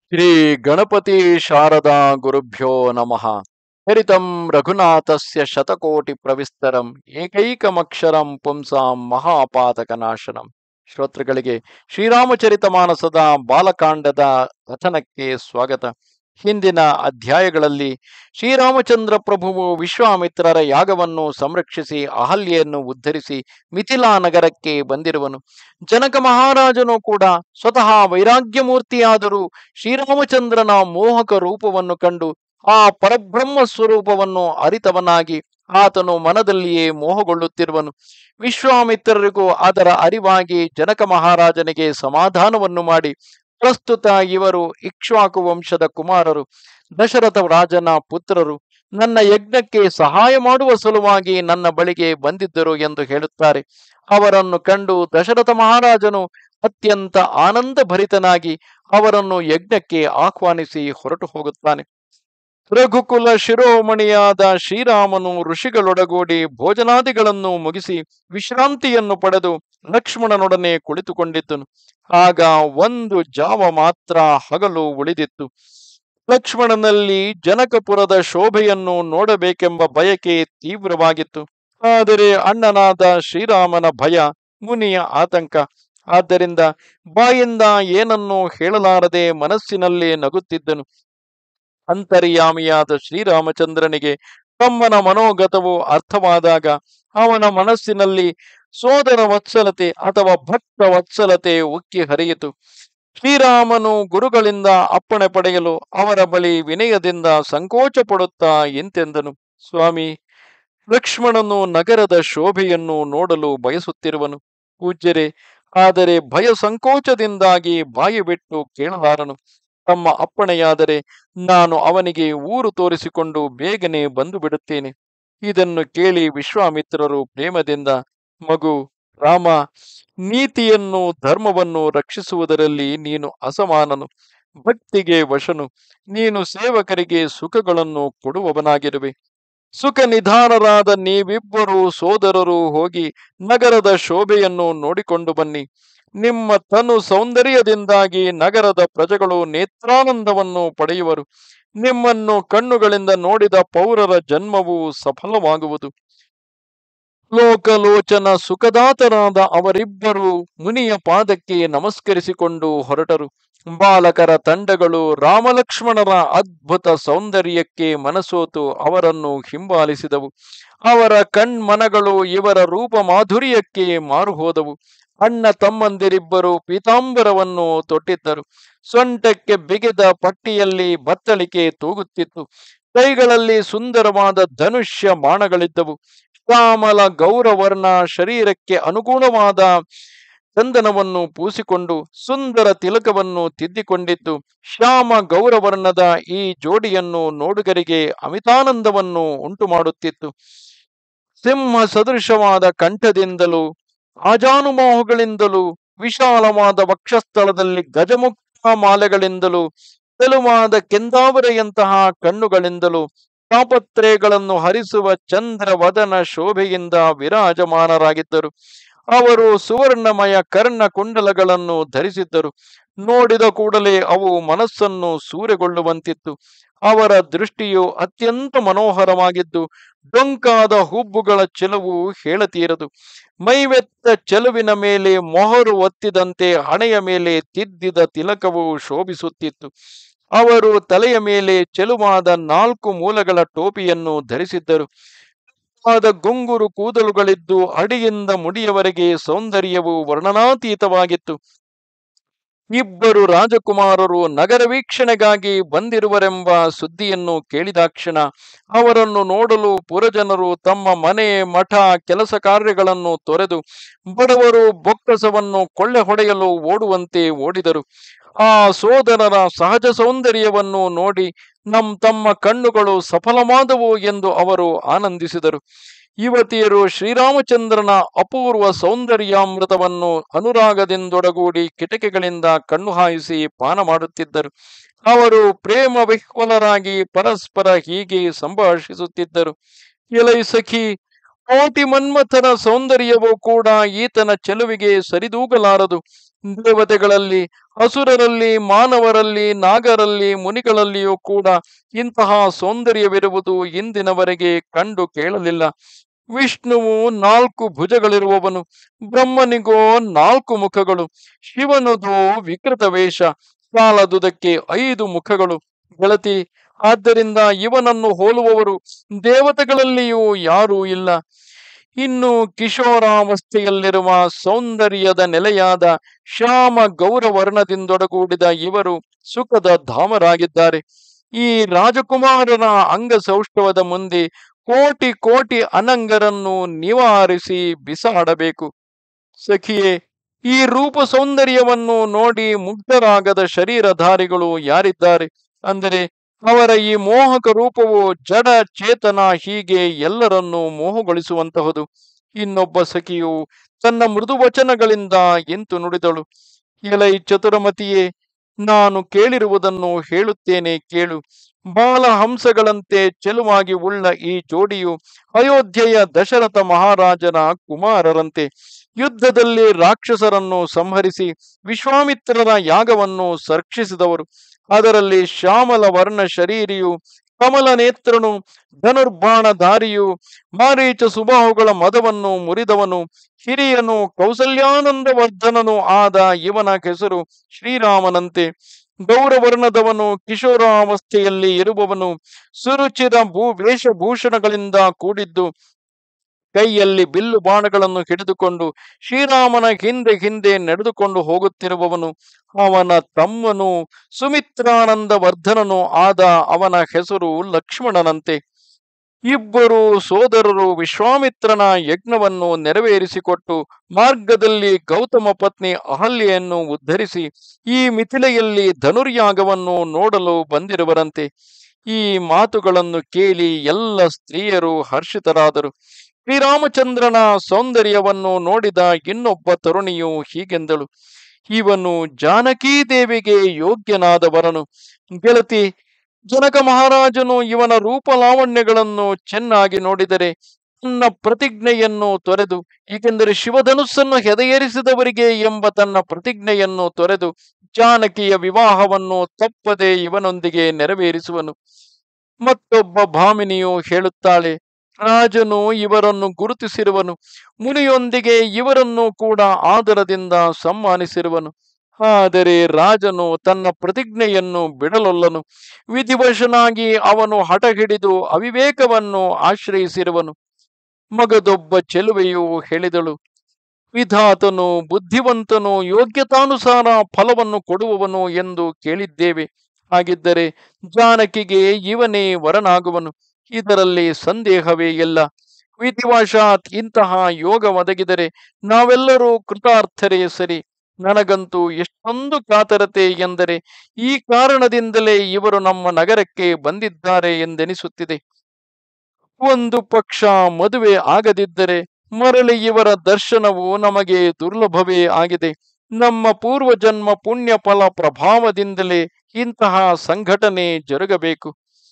ಶ್ರೀ ಗಣಪತಿ ಶಾರದಾ ಗುರುಭ್ಯೋ ನಮಃ. ಹರಿತಂ ರಘುನಾಥಸ್ಯ ಶತಕೋಟಿ ಪ್ರವಿಸ್ತರಂ ಏಕೈಕಮಕ್ಷರಂ ಪುಂಸಾಂ ಮಹಾಪಾತಕನಾಶನಂ. ಶ್ರೋತೃಗಳಿಗೆ ಶ್ರೀರಾಮಚರಿತ ಮಾನಸದ ಬಾಲಕಾಂಡದ ಕಥನಕ್ಕೆ ಸ್ವಾಗತ. ಹಿಂದಿನ ಅಧ್ಯಾಯಗಳಲ್ಲಿ ಶ್ರೀರಾಮಚಂದ್ರ ಪ್ರಭುವು ವಿಶ್ವಾಮಿತ್ರರ ಯಾಗವನ್ನು ಸಂರಕ್ಷಿಸಿ ಅಹಲ್ಯೆಯನ್ನು ಉದ್ಧರಿಸಿ ಮಿಥಿಲಾ ನಗರಕ್ಕೆ ಬಂದಿರುವನು. ಜನಕ ಮಹಾರಾಜನು ಕೂಡ ಸ್ವತಃ ವೈರಾಗ್ಯಮೂರ್ತಿಯಾದರೂ ಶ್ರೀರಾಮಚಂದ್ರನ ಮೋಹಕ ರೂಪವನ್ನು ಕಂಡು ಆ ಪರಬ್ರಹ್ಮ ಸ್ವರೂಪವನ್ನು ಅರಿತವನಾಗಿ ಆತನು ಮನದಲ್ಲಿಯೇ ಮೋಹಗೊಳ್ಳುತ್ತಿರುವನು. ವಿಶ್ವಾಮಿತ್ರರಿಗೂ ಅದರ ಅರಿವಾಗಿ ಜನಕ ಮಹಾರಾಜನಿಗೆ ಸಮಾಧಾನವನ್ನು ಮಾಡಿ, ಪ್ರಸ್ತುತ ಇವರು ಇಕ್ಷ್ವಾಕು ವಂಶದ ಕುಮಾರರು, ದಶರಥ ರಾಜನ ಪುತ್ರರು, ನನ್ನ ಯಜ್ಞಕ್ಕೆ ಸಹಾಯ ಮಾಡುವ ಸಲುವಾಗಿ ನನ್ನ ಬಳಿಗೆ ಬಂದಿದ್ದರು ಎಂದು ಹೇಳುತ್ತಾರೆ. ಅವರನ್ನು ಕಂಡು ದಶರಥ ಮಹಾರಾಜನು ಅತ್ಯಂತ ಆನಂದ ಭರಿತನಾಗಿ ಅವರನ್ನು ಯಜ್ಞಕ್ಕೆ ಆಹ್ವಾನಿಸಿ ಹೊರಟು ಹೋಗುತ್ತಾನೆ. ರಘುಕುಲ ಶಿರೋಮಣಿಯಾದ ಶ್ರೀರಾಮನು ಋಷಿಗಳೊಡಗೂಡಿ ಭೋಜನಾದಿಗಳನ್ನು ಮುಗಿಸಿ ವಿಶ್ರಾಂತಿಯನ್ನು ಪಡೆದು ಲಕ್ಷ್ಮಣನೊಡನೆ ಕುಳಿತುಕೊಂಡಿದ್ದನು. ಆಗ ಒಂದು ಜಾವ ಮಾತ್ರ ಹಗಲು ಉಳಿದಿತ್ತು. ಲಕ್ಷ್ಮಣನಲ್ಲಿ ಜನಕಪುರದ ಶೋಭೆಯನ್ನು ನೋಡಬೇಕೆಂಬ ಬಯಕೆ ತೀವ್ರವಾಗಿತ್ತು. ಆದರೆ ಅಣ್ಣನಾದ ಶ್ರೀರಾಮನ ಭಯ, ಮುನಿಯ ಆತಂಕ. ಆದ್ದರಿಂದ ಬಾಯಿಂದ ಏನನ್ನೂ ಹೇಳಲಾರದೆ ಮನಸ್ಸಿನಲ್ಲೇ ನಗುತ್ತಿದ್ದನು. ಅಂತರ್ಯಾಮಿಯಾದ ಶ್ರೀರಾಮಚಂದ್ರನಿಗೆ ತಮ್ಮನ ಮನೋಗತವು ಅರ್ಥವಾದಾಗ ಅವನ ಮನಸ್ಸಿನಲ್ಲಿ ಸೋದರ ವತ್ಸಲತೆ ಅಥವಾ ಭಕ್ತ ವತ್ಸಲತೆ ಉಕ್ಕಿ ಹರಿಯಿತು. ಶ್ರೀರಾಮನು ಗುರುಗಳಿಂದ ಅಪ್ಪಣೆ ಪಡೆಯಲು ಅವರ ಬಳಿ ವಿನಯದಿಂದ ಸಂಕೋಚ ಪಡುತ್ತಾ ಇಂತೆಂದನು: ಸ್ವಾಮಿ, ಲಕ್ಷ್ಮಣನು ನಗರದ ಶೋಭೆಯನ್ನು ನೋಡಲು ಬಯಸುತ್ತಿರುವನು. ಪೂಜ್ಯರೇ, ಆದರೆ ಭಯ ಸಂಕೋಚದಿಂದಾಗಿ ಬಾಯಿ ಬಿಟ್ಟು ಕೇಳಲಾರನು. ತಮ್ಮ ಅಪ್ಪಣೆಯಾದರೆ ನಾನು ಅವನಿಗೆ ಊರು ತೋರಿಸಿಕೊಂಡು ಬೇಗನೆ ಬಂದು ಬಿಡುತ್ತೇನೆ. ಇದನ್ನು ಕೇಳಿ ವಿಶ್ವಾಮಿತ್ರರು ಪ್ರೇಮದಿಂದ, ಮಗು ರಾಮ, ನೀತಿಯನ್ನು ಧರ್ಮವನ್ನು ರಕ್ಷಿಸುವುದರಲ್ಲಿ ನೀನು ಅಸಮಾನನು, ಭಕ್ತಿಗೆ ವಶನು, ನೀನು ಸೇವಕರಿಗೆ ಸುಖಗಳನ್ನು ಕೊಡುವವನಾಗಿರುವೆ. ಸುಖ ನಿಧಾನರಾದ ನೀವಿಬ್ಬರು ಸೋದರರು ಹೋಗಿ ನಗರದ ಶೋಭೆಯನ್ನು ನೋಡಿಕೊಂಡು ಬನ್ನಿ. ನಿಮ್ಮ ತನು ಸೌಂದರ್ಯದಿಂದಾಗಿ ನಗರದ ಪ್ರಜೆಗಳು ನೇತ್ರಾನಂದವನ್ನು ಪಡೆಯುವರು. ನಿಮ್ಮನ್ನು ಕಣ್ಣುಗಳಿಂದ ನೋಡಿದ ಪೌರರ ಜನ್ಮವು ಸಫಲವಾಗುವುದು. ಲೋಕಲೋಚನ ಸುಖದಾತರಾದ ಅವರಿಬ್ಬರು ಮುನಿಯ ಪಾದಕ್ಕೆ ನಮಸ್ಕರಿಸಿಕೊಂಡು ಹೊರಟರು. ಬಾಲಕರ ತಂಡಗಳು ರಾಮಲಕ್ಷ್ಮಣರ ಅದ್ಭುತ ಸೌಂದರ್ಯಕ್ಕೆ ಮನಸೋತು ಅವರನ್ನು ಹಿಂಬಾಲಿಸಿದವು. ಅವರ ಕಣ್ಮನಗಳು ಇವರ ರೂಪ ಮಾಧುರ್ಯಕ್ಕೆ ಮಾರುಹೋದವು. ಅಣ್ಣ ತಮ್ಮಂದಿರಿಬ್ಬರು ಪೀತಾಂಬರವನ್ನು ತೊಟ್ಟಿದ್ದರು. ಸೊಂಟಕ್ಕೆ ಬಿಗಿದ ಪಟ್ಟಿಯಲ್ಲಿ ಬತ್ತಳಿಕೆ ತೂಗುತ್ತಿತ್ತು. ಕೈಗಳಲ್ಲಿ ಸುಂದರವಾದ ಧನುಷ್ಯ ಬಾಣಗಳಿದ್ದವು. ಶ್ಯಾಮಲ ಗೌರವರ್ಣ ಶರೀರಕ್ಕೆ ಅನುಗುಣವಾದ ಚಂದನವನ್ನು ಪೂಸಿಕೊಂಡು ಸುಂದರ ತಿಲಕವನ್ನು ತಿದ್ದಿಕೊಂಡಿದ್ದು ಶ್ಯಾಮ ಗೌರವರ್ಣದ ಈ ಜೋಡಿಯನ್ನು ನೋಡುಗರಿಗೆ ಅಮಿತಾನಂದವನ್ನು ಉಂಟು ಮಾಡುತ್ತಿತ್ತು. ಸಿಂಹ ಸದೃಶವಾದ ಕಂಠದಿಂದಲೂ ಆಜಾನುಬಾಹುಗಳಿಂದಲೂ ವಿಶಾಲವಾದ ವಕ್ಷಸ್ಥಳದಲ್ಲಿ ಗಜಮುಕ್ತ ಮಾಲೆಗಳಿಂದಲೂ ತೆಲುವಾದ ಕೆಂದಾವರೆಯಂತಹ ಕಣ್ಣುಗಳಿಂದಲೂ ತಾಪತ್ರೆಗಳನ್ನು ಹರಿಸುವ ಚಂದ್ರ ವದನ ಶೋಭೆಯಿಂದ ವಿರಾಜಮಾನರಾಗಿದ್ದರು. ಅವರು ಸುವರ್ಣಮಯ ಕರ್ಣ ಕುಂಡಲಗಳನ್ನು ಧರಿಸಿದ್ದರು. ನೋಡಿದ ಕೂಡಲೇ ಅವು ಮನಸ್ಸನ್ನು ಸೂರೆಗೊಳ್ಳುವಂತಿತ್ತು. ಅವರ ದೃಷ್ಟಿಯು ಅತ್ಯಂತ ಮನೋಹರವಾಗಿದ್ದು ಡೊಂಕಾದ ಹುಬ್ಬುಗಳ ಚೆಲುವು ಹೇಳತೀರದು. ಮೈವೆತ್ತ ಚೆಲುವಿನ ಮೇಲೆ ಮೊಹರು ಒತ್ತಿದಂತೆ ಹಣೆಯ ಮೇಲೆ ತಿದ್ದಿದ ತಿಲಕವು ಶೋಭಿಸುತ್ತಿತ್ತು. ಅವರು ತಲೆಯ ಮೇಲೆ ಚೆಲುವಾದ 4 ಮೂಲೆಗಳ ಟೋಪಿಯನ್ನು ಧರಿಸಿದ್ದರು. ಗುಂಗುರು ಕೂದಲುಗಳಿದ್ದು ಅಡಿಯಿಂದ ಮುಡಿಯವರೆಗೆ ಸೌಂದರ್ಯವು ವರ್ಣನಾತೀತವಾಗಿತ್ತು. ಇಬ್ಬರು ರಾಜಕುಮಾರರು ನಗರ ವೀಕ್ಷಣೆಗಾಗಿ ಬಂದಿರುವರೆಂಬ ಸುದ್ದಿಯನ್ನು ಕೇಳಿದಾಕ್ಷಣ ಅವರನ್ನು ನೋಡಲು ಪುರಜನರು ತಮ್ಮ ಮನೆ ಮಠ ಕೆಲಸ ಕಾರ್ಯಗಳನ್ನು ತೊರೆದು ಬಡವರು ಬೊಕ್ಕಸವನ್ನು ಕೊಳ್ಳೆ ಹೊಡೆಯಲು ಓಡುವಂತೆ ಓಡಿದರು. ಆ ಸೋದರರ ಸಹಜ ಸೌಂದರ್ಯವನ್ನು ನೋಡಿ ತಮ್ಮ ಕಣ್ಣುಗಳು ಸಫಲವಾದವು ಎಂದು ಅವರು ಆನಂದಿಸಿದರು. ಯುವತಿಯರು ಶ್ರೀರಾಮಚಂದ್ರನ ಅಪೂರ್ವ ಸೌಂದರ್ಯಾಮೃತವನ್ನು ಅನುರಾಗದಿಂದೊಡಗೂಡಿ ಕಿಟಕಿಗಳಿಂದ ಕಣ್ಣು ಹಾಯಿಸಿ ಪಾನ ಮಾಡುತ್ತಿದ್ದರು. ಅವರು ಪ್ರೇಮ ವಿಹ್ವಲರಾಗಿ ಪರಸ್ಪರ ಹೀಗೆ ಸಂಭಾಷಿಸುತ್ತಿದ್ದರು: ಎಲೈ ಸಖಿ, ಕೋಟಿ ಮನ್ಮಥನ ಸೌಂದರ್ಯವೂ ಕೂಡ ಈತನ ಚೆಲುವಿಗೆ ಸರಿದೂಗಲಾರದು. ದೇವತೆಗಳಲ್ಲಿ, ಅಸುರರಲ್ಲಿ, ಮಾನವರಲ್ಲಿ, ನಾಗರಲ್ಲಿ, ಮುನಿಗಳಲ್ಲಿಯೂ ಕೂಡ ಇಂತಹ ಸೌಂದರ್ಯವಿರುವುದು ಇಂದಿನವರೆಗೆ ಕಂಡು ಕೇಳಲಿಲ್ಲ. ವಿಷ್ಣುವು 4 ಭುಜಗಳಿರುವವನು, ಬ್ರಹ್ಮನಿಗೋ 4 ಮುಖಗಳು, ಶಿವನದು ವಿಕೃತ ವೇಷ, ಸಾಲದುದಕ್ಕೆ 5 ಮುಖಗಳು. ಗೆಳತಿ, ಆದ್ದರಿಂದ ಇವನನ್ನು ಹೋಲುವವರು ದೇವತೆಗಳಲ್ಲಿಯೂ ಯಾರೂ ಇಲ್ಲ. ಇನ್ನು ಕಿಶೋರಾವಸ್ಥೆಯಲ್ಲಿರುವ ಸೌಂದರ್ಯದ ನೆಲೆಯಾದ ಶ್ಯಾಮ ಗೌರವರ್ಣದಿಂದೊಡಗೂಡಿದ ಇವರು ಸುಖದ ಧಾಮರಾಗಿದ್ದಾರೆ. ಈ ರಾಜಕುಮಾರನ ಅಂಗಸೌಷ್ಠವದ ಮುಂದೆ ಕೋಟಿ ಕೋಟಿ ಅನಂಗರನ್ನು ನಿವಾರಿಸಿ ಬಿಸಾಡಬೇಕು. ಸಖಿಯೇ, ಈ ರೂಪ ಸೌಂದರ್ಯವನ್ನು ನೋಡಿ ಮುಗ್ಧರಾಗದ ಶರೀರಧಾರಿಗಳು ಯಾರಿದ್ದಾರೆ? ಅಂದರೆ ಅವರ ಈ ಮೋಹಕ ರೂಪವು ಜಡ ಚೇತನ ಹೀಗೆ ಎಲ್ಲರನ್ನೂ ಮೋಹಗೊಳಿಸುವಂತಹದು. ಇನ್ನೊಬ್ಬ ಸಖಿಯು ತನ್ನ ಮೃದು ವಚನಗಳಿಂದ ಇಂತು ನುಡಿದಳು. ಎಲೈ ಚತುರಮತಿಯೇ, ನಾನು ಕೇಳಿರುವುದನ್ನು ಹೇಳುತ್ತೇನೆ ಕೇಳು. ಬಾಲಹಂಸಗಳಂತೆ ಚೆಲುವಾಗಿ ಉಳ್ಳ ಈ ಜೋಡಿಯು ಅಯೋಧ್ಯೆಯ ದಶರಥ ಮಹಾರಾಜನ ಕುಮಾರರಂತೆ. ಯುದ್ಧದಲ್ಲಿ ರಾಕ್ಷಸರನ್ನು ಸಂಹರಿಸಿ ವಿಶ್ವಾಮಿತ್ರರ ಯಾಗವನ್ನು ಸಂರಕ್ಷಿಸಿದವರು. ಅದರಲ್ಲಿ ಶ್ಯಾಮಲ ವರ್ಣ ಶರೀರಿಯು, ಕಮಲ ನೇತ್ರನು, ಧನುರ್ಬಾಣಧಾರಿಯು, ಮಾರೀಚ ಸುಬಾಹುಗಳ ಮದವನ್ನು ಮುರಿದವನು, ಹಿರಿಯನು, ಕೌಸಲ್ಯಾನಂದವರ್ಧನನು ಆದ ಇವನ ಹೆಸರು ಶ್ರೀರಾಮನಂತೆ. ಗೌರವರ್ಣದವನು, ಕಿಶೋರಾವಸ್ಥೆಯಲ್ಲಿ ಇರುವವನು, ಸುರುಚಿರ ವೇಷಭೂಷಣಗಳಿಂದ ಕೂಡಿದ್ದು, ಕೈಯಲ್ಲಿ ಬಿಲ್ಲು ಬಾಣಗಳನ್ನು ಹಿಡಿದುಕೊಂಡು ಶ್ರೀರಾಮನ ಹಿಂದೆ ಹಿಂದೆ ನಡೆದುಕೊಂಡು ಹೋಗುತ್ತಿರುವವನು. ಅವನ ತಮ್ಮನು ಸುಮಿತ್ರಾನಂದ ವರ್ಧನನು ಆದ ಅವನ ಹೆಸರು ಲಕ್ಷ್ಮಣನಂತೆ. ಇಬ್ಬರು ಸೋದರರು ವಿಶ್ವಾಮಿತ್ರನ ಯಜ್ಞವನ್ನು ನೆರವೇರಿಸಿಕೊಟ್ಟು ಮಾರ್ಗದಲ್ಲಿ ಗೌತಮ ಪತ್ನಿ ಅಹಲ್ಯೆಯನ್ನು ಉದ್ಧರಿಸಿ ಈ ಮಿಥಿಲೆಯಲ್ಲಿ ಧನುರ್ಯಾಗವನ್ನು ನೋಡಲು ಬಂದಿರುವರಂತೆ. ಈ ಮಾತುಗಳನ್ನು ಕೇಳಿ ಎಲ್ಲ ಸ್ತ್ರೀಯರು ಹರ್ಷಿತರಾದರು. ಶ್ರೀರಾಮಚಂದ್ರನ ಸೌಂದರ್ಯವನ್ನು ನೋಡಿದ ಇನ್ನೊಬ್ಬ ತರುಣಿಯು ಹೀಗೆಂದಳು. ಇವನು ಜಾನಕೀ ದೇವಿಗೆ ಯೋಗ್ಯನಾದವರನು. ಗೆಳತಿ, ಜನಕ ಮಹಾರಾಜನು ಇವನ ರೂಪಲಾವಣ್ಯಗಳನ್ನು ಚೆನ್ನಾಗಿ ನೋಡಿದರೆ ತನ್ನ ಪ್ರತಿಜ್ಞೆಯನ್ನು ತೊರೆದು, ಏಕೆಂದರೆ ಶಿವಧನುಸ್ಸನ್ನು ಹೆದೆಯೇರಿಸಿದವರಿಗೆ ಎಂಬ ತನ್ನ ಪ್ರತಿಜ್ಞೆಯನ್ನು ತೊರೆದು ಜಾನಕಿಯ ವಿವಾಹವನ್ನು ತಪ್ಪದೆ ಇವನೊಂದಿಗೆ ನೆರವೇರಿಸುವನು. ಮತ್ತೊಬ್ಬ ಭಾಮಿನಿಯು ಹೇಳುತ್ತಾಳೆ, ರಾಜನು ಇವರನ್ನು ಗುರುತಿಸಿರುವನು, ಮುನಿಯೊಂದಿಗೆ ಇವರನ್ನು ಕೂಡ ಆದರದಿಂದ ಸಮ್ಮಾನಿಸಿರುವನು. ಆದರೆ ರಾಜನು ತನ್ನ ಪ್ರತಿಜ್ಞೆಯನ್ನು ಬಿಡಲೊಲ್ಲನು. ವಿಧಿವಶನಾಗಿ ಅವನು ಹಠ ಹಿಡಿದು ಅವಿವೇಕವನ್ನು ಆಶ್ರಯಿಸಿರುವನು. ಮಗದೊಬ್ಬ ಚೆಲುವೆಯು ಹೇಳಿದಳು, ವಿಧಾತನು ಬುದ್ಧಿವಂತನು, ಯೋಗ್ಯತಾನುಸಾರ ಫಲವನ್ನು ಕೊಡುವವನು ಎಂದು ಕೇಳಿದ್ದೇವೆ. ಹಾಗಿದ್ದರೆ ಜಾನಕಿಗೆ ಇವನೇ ವರನಾಗುವನು, ಇದರಲ್ಲಿ ಸಂದೇಹವೇ ಇಲ್ಲ. ವಿಧಿವಶಾತ್ ಇಂತಹ ಯೋಗ ಒದಗಿದರೆ ನಾವೆಲ್ಲರೂ ಕೃತಾರ್ಥರೇ ಸರಿ. ನನಗಂತೂ ಎಷ್ಟೊಂದು ಕಾತರತೆ ಎಂದರೆ ಈ ಕಾರಣದಿಂದಲೇ ಇವರು ನಮ್ಮ ನಗರಕ್ಕೆ ಬಂದಿದ್ದಾರೆ ಎಂದೆನಿಸುತ್ತಿದೆ. ಒಂದು ಪಕ್ಷ ಮದುವೆ ಆಗದಿದ್ದರೆ ಮರಳಿ ಇವರ ದರ್ಶನವು ನಮಗೆ ದುರ್ಲಭವೇ ಆಗಿದೆ. ನಮ್ಮ ಪೂರ್ವಜನ್ಮ ಪುಣ್ಯ ಫಲ ಪ್ರಭಾವದಿಂದಲೇ ಇಂತಹ ಸಂಘಟನೆ ಜರುಗಬೇಕು.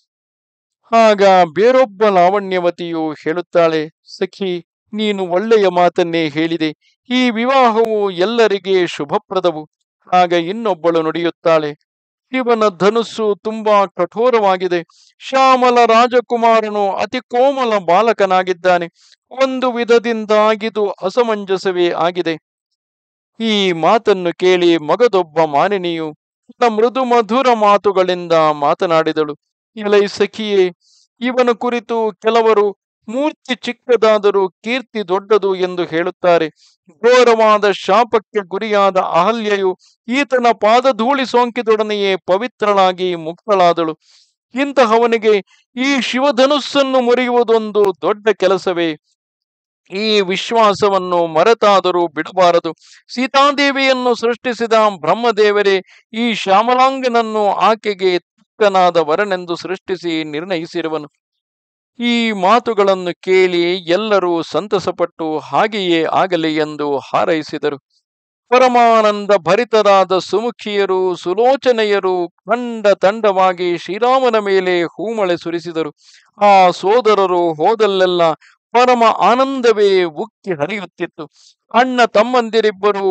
ಆಗ ಬೇರೊಬ್ಬ ಲಾವಣ್ಯವತಿಯು ಹೇಳುತ್ತಾಳೆ, ಸಖಿ, ನೀನು ಒಳ್ಳೆಯ ಮಾತನ್ನೇ ಹೇಳಿದೆ. ಈ ವಿವಾಹವು ಎಲ್ಲರಿಗೆ ಶುಭಪ್ರದವು. ಆಗ ಇನ್ನೊಬ್ಬಳು ನುಡಿಯುತ್ತಾಳೆ, ಶಿವನ ಧನುಸ್ಸು ತುಂಬಾ ಕಠೋರವಾಗಿದೆ. ಶ್ಯಾಮಲ ರಾಜಕುಮಾರನು ಅತಿ ಕೋಮಲ ಬಾಲಕನಾಗಿದ್ದಾನೆ. ಒಂದು ವಿಧದಿಂದ ಇದು ಅಸಮಂಜಸವೇ ಆಗಿದೆ. ಈ ಮಾತನ್ನು ಕೇಳಿ ಮಗದೊಬ್ಬ ಮಾನಿನಿಯು ತನ್ನ ಮೃದು ಮಧುರ ಮಾತುಗಳಿಂದ ಮಾತನಾಡಿದಳು. ಎಲೈ ಸಖಿಯೇ, ಇವನ ಕುರಿತು ಕೆಲವರು ಮೂರ್ತಿ ಚಿಕ್ಕದಾದರೂ ಕೀರ್ತಿ ದೊಡ್ಡದು ಎಂದು ಹೇಳುತ್ತಾರೆ. ಘೋರವಾದ ಶಾಪಕ್ಕೆ ಗುರಿಯಾದ ಅಹಲ್ಯೆಯು ಈತನ ಪಾದಧೂಳಿ ಸೋಂಕಿದೊಡನೆಯೇ ಪವಿತ್ರಳಾಗಿ ಮುಕ್ತಳಾದಳು. ಇಂತಹವನಿಗೆ ಈ ಶಿವಧನುಸ್ಸನ್ನು ಮುರಿಯುವುದೊಂದು ದೊಡ್ಡ ಕೆಲಸವೇ. ಈ ವಿಶ್ವಾಸವನ್ನು ಮರೆತಾದರೂ ಬಿಡಬಾರದು. ಸೀತಾದೇವಿಯನ್ನು ಸೃಷ್ಟಿಸಿದ ಬ್ರಹ್ಮದೇವರೇ ಈ ಶ್ಯಾಮಲಾಂಗನನ್ನು ಆಕೆಗೆ ತಕ್ಕನಾದ ವರನೆಂದು ಸೃಷ್ಟಿಸಿ ನಿರ್ಣಯಿಸಿರುವನು. ಈ ಮಾತುಗಳನ್ನು ಕೇಳಿ ಎಲ್ಲರೂ ಸಂತಸಪಟ್ಟು ಹಾಗೆಯೇ ಆಗಲಿ ಎಂದು ಹಾರೈಸಿದರು. ಪರಮಾನಂದ ಭರಿತರಾದ ಸುಮುಖಿಯರು, ಸುಲೋಚನೆಯರು ಖಂಡ ತಂಡವಾಗಿ ಶ್ರೀರಾಮನ ಮೇಲೆ ಹೂಮಳೆ ಸುರಿಸಿದರು. ಆ ಸೋದರರು ಹೋದಲ್ಲೆಲ್ಲ ಪರಮ ಆನಂದವೇ ಉಕ್ಕಿ ಹರಿಯುತ್ತಿತ್ತು. ಅಣ್ಣ ತಮ್ಮಂದಿರಿಬ್ಬರು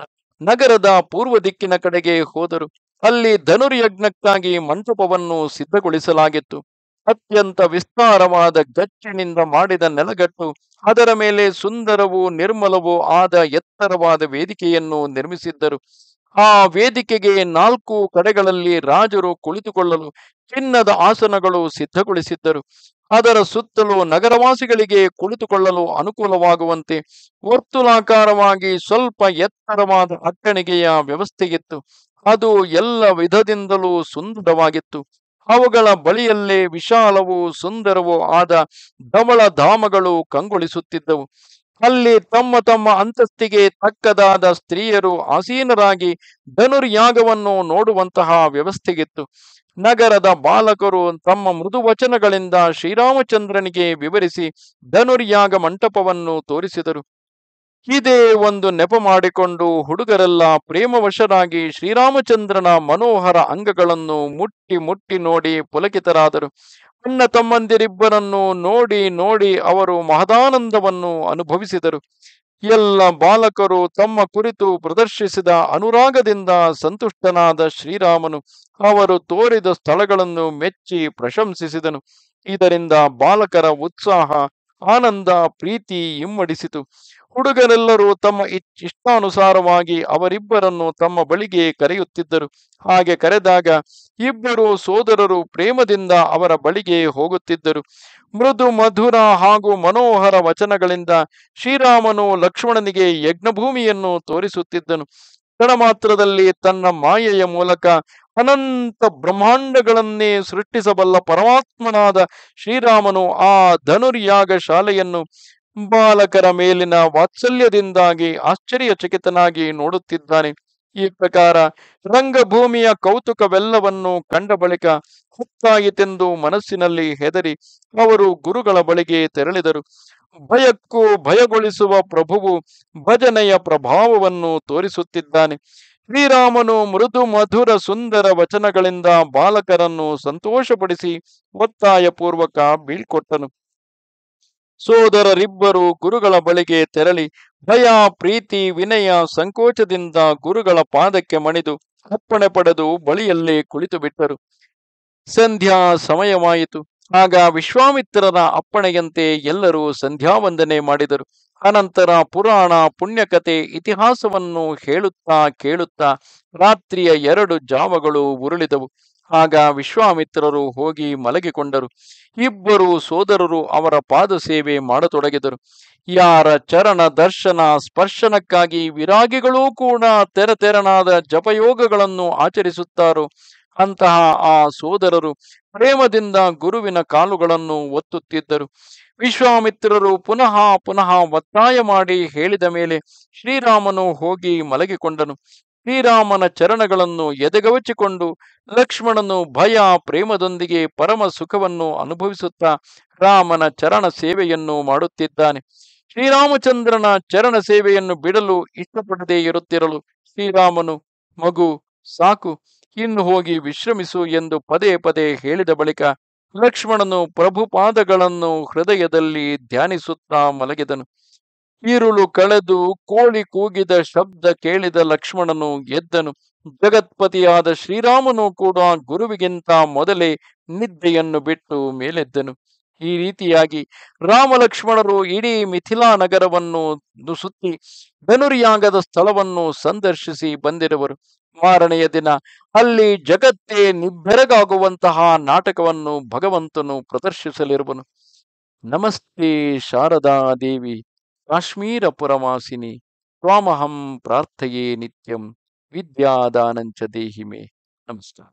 ನಗರದ ಪೂರ್ವ ದಿಕ್ಕಿನ ಕಡೆಗೆ ಹೋದರು. ಅಲ್ಲಿ ಧನುರ್ಯಜ್ಞಕ್ಕಾಗಿ ಮಂಟಪವನ್ನು ಸಿದ್ಧಗೊಳಿಸಲಾಗಿತ್ತು. ಅತ್ಯಂತ ವಿಸ್ತಾರವಾದ ಗಚ್ಚಿನಿಂದ ಮಾಡಿದ ನೆಲಗಟ್ಟು, ಅದರ ಮೇಲೆ ಸುಂದರವೂ ನಿರ್ಮಲವೂ ಆದ ಎತ್ತರವಾದ ವೇದಿಕೆಯನ್ನು ನಿರ್ಮಿಸಿದ್ದರು. ಆ ವೇದಿಕೆಗೆ 4 ಕಡೆಗಳಲ್ಲಿ ರಾಜರು ಕುಳಿತುಕೊಳ್ಳಲು ಚಿನ್ನದ ಆಸನಗಳು ಸಿದ್ಧಗೊಳಿಸಿದ್ದರು. ಅದರ ಸುತ್ತಲೂ ನಗರವಾಸಿಗಳಿಗೆ ಕುಳಿತುಕೊಳ್ಳಲು ಅನುಕೂಲವಾಗುವಂತೆ ವರ್ತುಲಾಕಾರವಾಗಿ ಸ್ವಲ್ಪ ಎತ್ತರವಾದ ಅಟ್ಟಣಿಗೆಯ ವ್ಯವಸ್ಥೆಯಿತ್ತು. ಅದು ಎಲ್ಲ ವಿಧದಿಂದಲೂ ಸುಂದರವಾಗಿತ್ತು. ಅವುಗಳ ಬಳಿಯಲ್ಲೇ ವಿಶಾಲವೂ ಸುಂದರವೂ ಆದ ಧವಳ ಧಾಮಗಳು ಕಂಗೊಳಿಸುತ್ತಿದ್ದವು. ಅಲ್ಲಿ ತಮ್ಮ ತಮ್ಮ ಅಂತಸ್ತಿಗೆ ತಕ್ಕದಾದ ಸ್ತ್ರೀಯರು ಆಸೀನರಾಗಿ ಧನುರ್ಯಾಗವನ್ನು ನೋಡುವಂತಹ ವ್ಯವಸ್ಥೆಗಿತ್ತು. ನಗರದ ಬಾಲಕರು ತಮ್ಮ ಮೃದು ವಚನಗಳಿಂದ ಶ್ರೀರಾಮಚಂದ್ರನಿಗೆ ವಿವರಿಸಿ ಧನುರ್ಯಾಗ ಮಂಟಪವನ್ನು ತೋರಿಸಿದರು. ಇದೇ ಒಂದು ನೆಪ ಮಾಡಿಕೊಂಡು ಹುಡುಗರೆಲ್ಲ ಪ್ರೇಮವಶರಾಗಿ ಶ್ರೀರಾಮಚಂದ್ರನ ಮನೋಹರ ಅಂಗಗಳನ್ನು ಮುಟ್ಟಿ ಮುಟ್ಟಿ ನೋಡಿ ಪುಲಕಿತರಾದರು. ಅಣ್ಣ ತಮ್ಮಂದಿರಿಬ್ಬರನ್ನು ನೋಡಿ ನೋಡಿ ಅವರು ಮಹದಾನಂದವನ್ನು ಅನುಭವಿಸಿದರು. ಎಲ್ಲ ಬಾಲಕರು ತಮ್ಮ ಕುರಿತು ಪ್ರದರ್ಶಿಸಿದ ಅನುರಾಗದಿಂದ ಸಂತುಷ್ಟನಾದ ಶ್ರೀರಾಮನು ಅವರು ತೋರಿದ ಸ್ಥಳಗಳನ್ನು ಮೆಚ್ಚಿ ಪ್ರಶಂಸಿಸಿದನು. ಇದರಿಂದ ಬಾಲಕರ ಉತ್ಸಾಹ, ಆನಂದ, ಪ್ರೀತಿ ಇಮ್ಮಡಿಸಿತು. ಹುಡುಗರೆಲ್ಲರೂ ತಮ್ಮ ಇಷ್ಟಾನುಸಾರವಾಗಿ ಅವರಿಬ್ಬರನ್ನು ತಮ್ಮ ಬಳಿಗೆ ಕರೆಯುತ್ತಿದ್ದರು. ಹಾಗೆ ಕರೆದಾಗ ಇಬ್ಬರು ಸೋದರರು ಪ್ರೇಮದಿಂದ ಅವರ ಬಳಿಗೆ ಹೋಗುತ್ತಿದ್ದರು. ಮೃದು ಮಧುರ ಹಾಗೂ ಮನೋಹರ ವಚನಗಳಿಂದ ಶ್ರೀರಾಮನು ಲಕ್ಷ್ಮಣನಿಗೆ ಯಜ್ಞಭೂಮಿಯನ್ನು ತೋರಿಸುತ್ತಿದ್ದನು. ಕ್ಷಣ ಮಾತ್ರದಲ್ಲಿ ತನ್ನ ಮಾಯೆಯ ಮೂಲಕ ಅನಂತ ಬ್ರಹ್ಮಾಂಡಗಳನ್ನೇ ಸೃಷ್ಟಿಸಬಲ್ಲ ಪರಮಾತ್ಮನಾದ ಶ್ರೀರಾಮನು ಆ ಧನುರ್ಯಾಗ ಶಾಲೆಯನ್ನು ಬಾಲಕರ ಮೇಲಿನ ವಾತ್ಸಲ್ಯದಿಂದಾಗಿ ಆಶ್ಚರ್ಯಚಕಿತನಾಗಿ ನೋಡುತ್ತಿದ್ದಾನೆ. ಈ ಪ್ರಕಾರ ರಂಗಭೂಮಿಯ ಕೌತುಕವೆಲ್ಲವನ್ನು ಕಂಡ ಬಳಿಕ ಹೊತ್ತಾಯಿತೆಂದು ಮನಸ್ಸಿನಲ್ಲಿ ಹೆದರಿ ಅವರು ಗುರುಗಳ ಬಳಿಗೆ ತೆರಳಿದರು. ಭಯಕ್ಕೂ ಭಯಗೊಳಿಸುವ ಪ್ರಭುವು ಭಜನೆಯ ಪ್ರಭಾವವನ್ನು ತೋರಿಸುತ್ತಿದ್ದಾನೆ. ಶ್ರೀರಾಮನು ಮೃದು ಮಧುರ ಸುಂದರ ವಚನಗಳಿಂದ ಬಾಲಕರನ್ನು ಸಂತೋಷಪಡಿಸಿ ಒತ್ತಾಯಪೂರ್ವಕ ಬೀಳ್ಕೊಟ್ಟನು. ಸೋದರರಿಬ್ಬರು ಗುರುಗಳ ಬಳಿಗೆ ತೆರಳಿ ಭಯ, ಪ್ರೀತಿ, ವಿನಯ, ಸಂಕೋಚದಿಂದ ಗುರುಗಳ ಪಾದಕ್ಕೆ ಮಣಿದು ಅಪ್ಪಣೆ ಪಡೆದು ಬಳಿಯಲ್ಲೇ ಕುಳಿತು ಬಿಟ್ಟರು. ಸಂಧ್ಯಾ ಸಮಯವಾಯಿತು. ಆಗ ವಿಶ್ವಾಮಿತ್ರರ ಅಪ್ಪಣೆಯಂತೆ ಎಲ್ಲರೂ ಸಂಧ್ಯಾ ವಂದನೆ ಮಾಡಿದರು. ಅನಂತರ ಪುರಾಣ, ಪುಣ್ಯಕಥೆ, ಇತಿಹಾಸವನ್ನು ಹೇಳುತ್ತಾ ಕೇಳುತ್ತಾ ರಾತ್ರಿಯ 2 ಜಾವಗಳು ಉರುಳಿದವು. ಆಗ ವಿಶ್ವಾಮಿತ್ರರು ಹೋಗಿ ಮಲಗಿಕೊಂಡರು. ಇಬ್ಬರು ಸೋದರರು ಅವರ ಪಾದ ಸೇವೆ ಮಾಡತೊಡಗಿದರು. ಯಾರ ಚರಣ ದರ್ಶನ ಸ್ಪರ್ಶನಕ್ಕಾಗಿ ವಿರಾಗಿಗಳೂ ಕೂಡ ತೆರನಾದ ಜಪಯೋಗಗಳನ್ನು ಆಚರಿಸುತ್ತಾರೋ ಅಂತಹ ಆ ಸೋದರರು ಪ್ರೇಮದಿಂದ ಗುರುವಿನ ಕಾಲುಗಳನ್ನು ಒತ್ತುತ್ತಿದ್ದರು. ವಿಶ್ವಾಮಿತ್ರರು ಪುನಃ ಪುನಃ ಒತ್ತಾಯ ಮಾಡಿ ಹೇಳಿದ ಮೇಲೆ ಶ್ರೀರಾಮನು ಹೋಗಿ ಮಲಗಿಕೊಂಡನು. ಶ್ರೀರಾಮನ ಚರಣಗಳನ್ನು ಎದೆಗವಚಿಕೊಂಡು ಲಕ್ಷ್ಮಣನು ಭಯ ಪ್ರೇಮದೊಂದಿಗೆ ಪರಮ ಸುಖವನ್ನು ಅನುಭವಿಸುತ್ತಾ ರಾಮನ ಚರಣ ಸೇವೆಯನ್ನು ಮಾಡುತ್ತಿದ್ದಾನೆ. ಶ್ರೀರಾಮಚಂದ್ರನ ಚರಣ ಸೇವೆಯನ್ನು ಬಿಡಲು ಇಷ್ಟಪಡದೇ ಇರುತ್ತಿರಲು ಶ್ರೀರಾಮನು, ಮಗು ಸಾಕು, ಇನ್ನು ಹೋಗಿ ವಿಶ್ರಮಿಸು ಎಂದು ಪದೇ ಪದೇ ಹೇಳಿದ ಬಳಿಕ ಲಕ್ಷ್ಮಣನು ಪ್ರಭುಪಾದಗಳನ್ನು ಹೃದಯದಲ್ಲಿ ಧ್ಯಾನಿಸುತ್ತಾ ಮಲಗಿದನು. ಈರುಳು ಕಳೆದು ಕೋಳಿ ಕೂಗಿದ ಶಬ್ದ ಕೇಳಿದ ಲಕ್ಷ್ಮಣನು ಎದ್ದನು. ಜಗತ್ಪತಿಯಾದ ಶ್ರೀರಾಮನು ಕೂಡ ಗುರುವಿಗಿಂತ ಮೊದಲೇ ನಿದ್ದೆಯನ್ನು ಬಿಟ್ಟು ಮೇಲೆದ್ದನು. ಈ ರೀತಿಯಾಗಿ ರಾಮ ಲಕ್ಷ್ಮಣರು ಇಡೀ ಮಿಥಿಲಾ ನಗರವನ್ನು ಸುತ್ತಿ ಧನುರ್ಯಾಗದ ಸ್ಥಳವನ್ನು ಸಂದರ್ಶಿಸಿ ಬಂದಿರುವರು. ಮಾರನೆಯ ದಿನ ಅಲ್ಲಿ ಜಗತ್ತೇ ನಿಬ್ಬೆರಗಾಗುವಂತಹ ನಾಟಕವನ್ನು ಭಗವಂತನು ಪ್ರದರ್ಶಿಸಲಿರುವನು. ನಮಸ್ತೆ ಶಾರದಾ ದೇವಿ ಕಾಶ್ಮೀರ ಪುರವಾಸಿನಿ ತ್ವಾಮಹಂ ಪ್ರಾರ್ಥಯೇ ನಿತ್ಯಂ ವಿದ್ಯಾದಾನಂಚ ದೇಹಿಮೆ. ನಮಸ್ಕಾರ.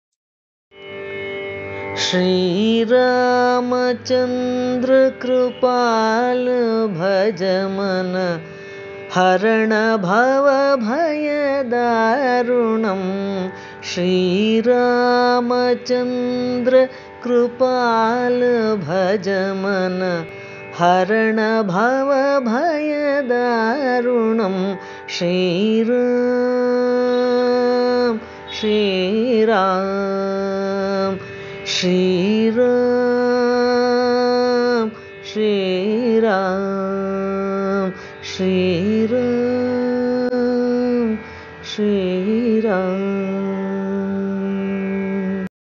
ಶ್ರೀರಾಮಚಂದ್ರ ಕೃಪಾಲ ಭಜ ಮನ ಹರಣ ಭವ ಭಯ ದಾರುಣಂ. ಶ್ರೀರಾಮಚಂದ್ರ ಕೃಪಾಲ ಭಜ ಮನ ಹರಣ ಭವ ಭಯ ದಾರುಣಂ. ಶ್ರೀರಾಮ್ ಶ್ರೀರಾಮ್ ಶ್ರೀರಾಮ್ ಶ್ರೀರಾಮ್. श्रीराम